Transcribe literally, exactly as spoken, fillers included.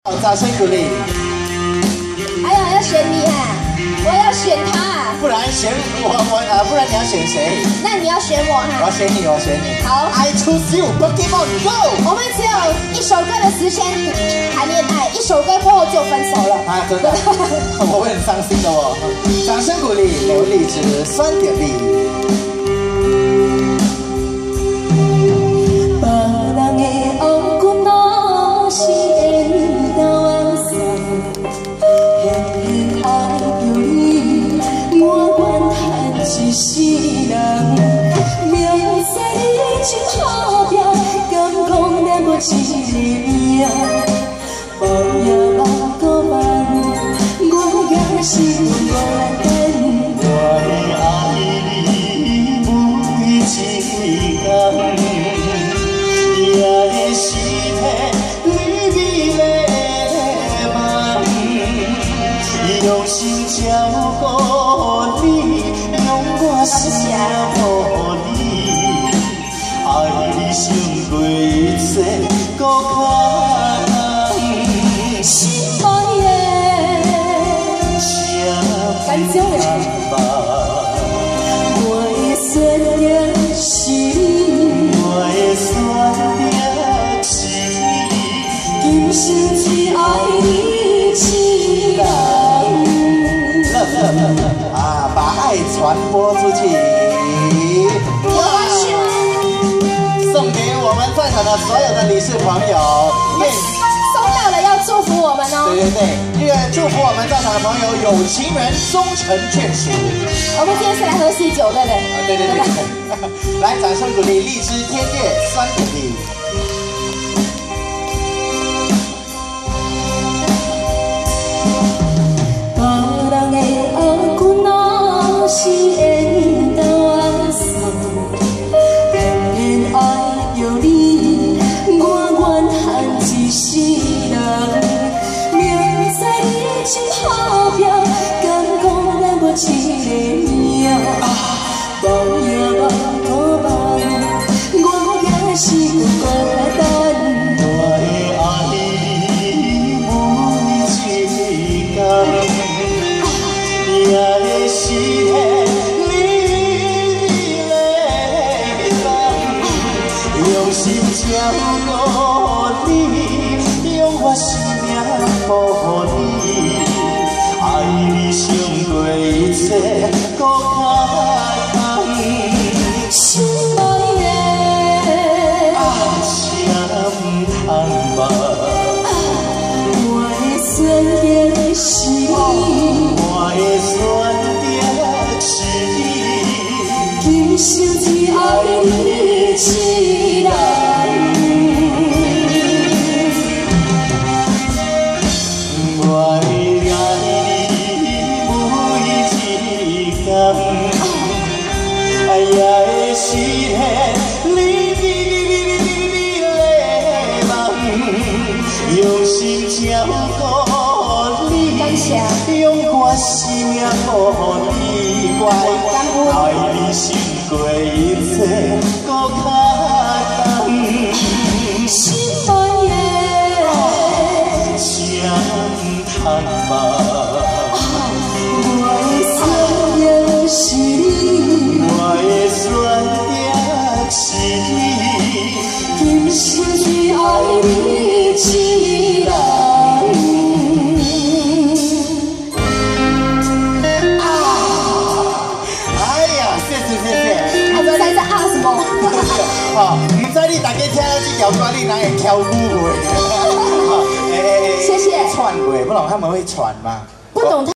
掌声鼓励。 哎呀，要选你啊！我要选他。 不然选我我呃，不然你要选谁？ 那你要选我哈。 我要选你，我选你。 好 ，I choose you, Pokemon Go。 我们只有一首歌的时间谈恋爱，一首歌过后就分手了。 啊，真的，我会很伤心的哦。掌声鼓励，刘荔枝酸点力。 一世人，明知你真好命，敢讲咱无一个命？无也无搁慢，我也是无来等。我会爱你每一天，也会是替你美丽梦，用心照顾你。 我是想予你，爱你胜过一切，搁较心爱的相牵吧。我的选择是你，我的选择是你，今生只爱你一人。乐乐乐乐啊！把爱传播出去。 我是送给我们在场的所有的理事朋友，愿收到了要祝福我们哦。 对对对，愿祝福我们在场的朋友有情人终成眷属。 我们今天是来喝喜酒的嘞。 啊，对对对对，来掌声鼓励荔枝天月酸鼓励。 是缘投送，偏偏爱着你，我愿恨一世人。明知你真好命，敢讲咱无一个命？无也无可望，我也是有孤单。我会爱你每一天，也会是。 用心照顾你，用我生命保护你，爱你胜过一切，搁较心爱的，谁唔通吧？我的选择是你，我的选择是你，今生只爱你一人。 哎呀，会实现你美美美美的梦，用心照顾你，用我生命保你，我爱你胜过一切，搁较重。心爱的，谁唔通吧？我的选择是你。 我的选择是你，今生只爱你一人。啊！ 哎呀，谢谢谢谢。 啊，这才是啊什么？ 哦，唔知你大家听到这条歌，你哪会跳舞袂？好，诶， 谢谢。 串袂，不懂他们会传吗？ 不懂。